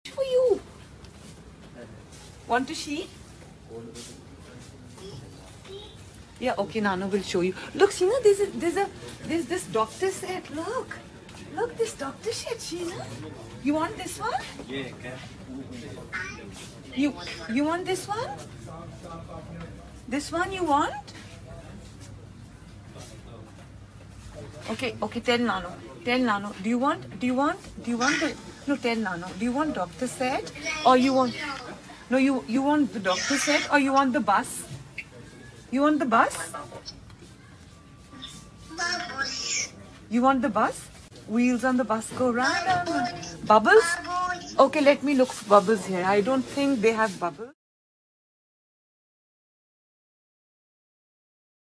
For you. Want to see? Yeah, okay, Nano will show you. Look, Sheena, there's this doctor set. Look, this doctor set, Sheena. You want this one? You want this one? This one you want? Okay, tell Nano. Do you want the, no, tell Nano. Do you want doctor set or you want, no, you want the doctor set or you want the bus? You want the bus? You want the bus? Wheels on the bus go round and round. Bubbles? Okay, let me look for bubbles here. I don't think they have bubbles.